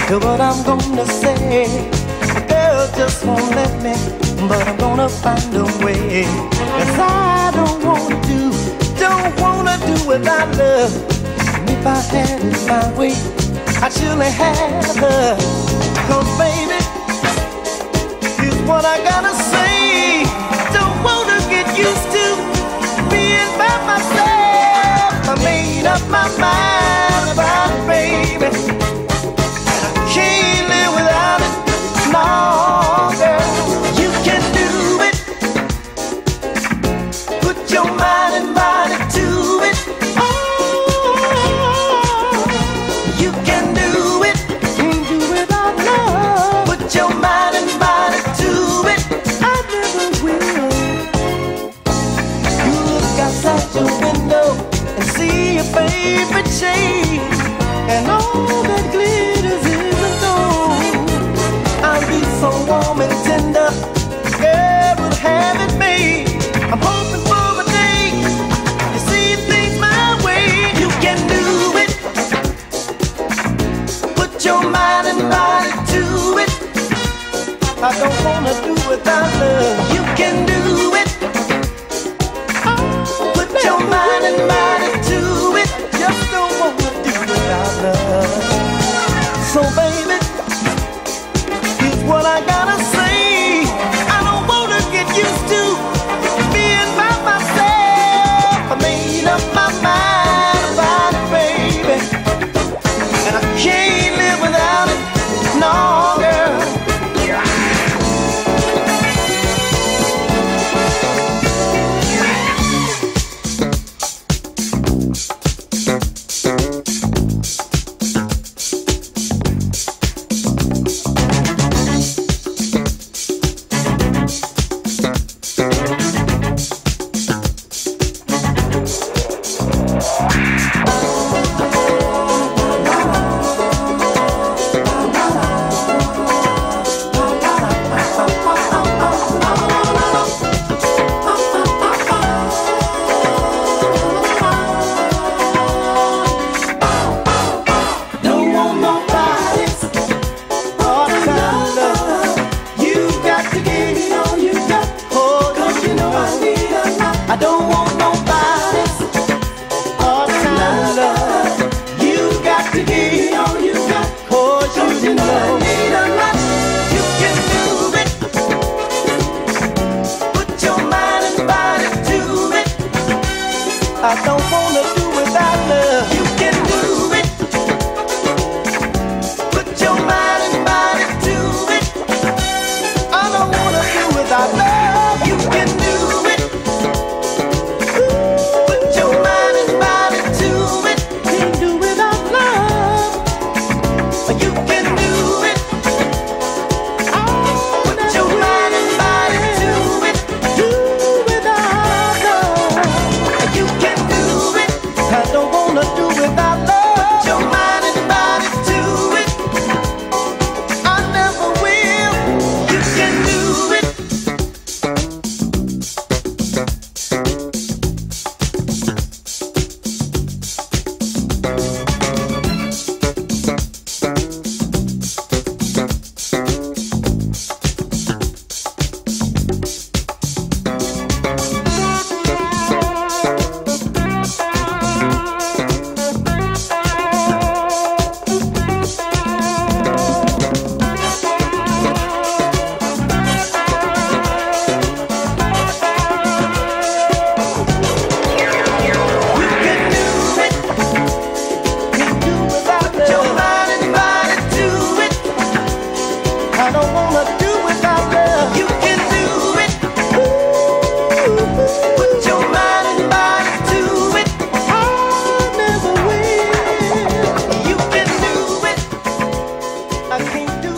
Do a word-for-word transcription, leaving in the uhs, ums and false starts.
what I'm gonna say. Girl just won't let me, but I'm gonna find a way. 'Cause I don't wanna do, don't wanna do without love. And if I had it my way, I'd surely have her. 'Cause baby, here's what I gotta say. Don't wanna get used to being by myself. I made up my mind about it, baby. Can't live without it, no, girl. You can do it. Put your mind and body to it. Oh, you can do it. Can't do without love. Put your mind and body to it. I never will. You look outside your window and see your favorite shade, and all that glitters isn't gold. I'll be so warm and tender, girl, will have it made. I'm hoping for a day you see things my way. You can do it. Put your mind and body to it. I don't wanna do without love. You can do it. Put your mind and body to it. Just don't wanna do without love. So baby, here's what I gotta say. I don't wanna get used to being by myself. I made up my mind about it, baby, and I can't live without it, no, girl. I don't wanna do without love. You can do it. Put your mind and body to it. I don't wanna do without love. You can do it. Put your mind and body to it. Can't do without love. You can do it. Put your mind and body to it. Do without love. You can do it. I don't wanna do without love. Put your mind and body to it. I never will. You can do it. I don't wanna do without love. You can do it. Put your mind and body to it. I never will. You can do it. I can't do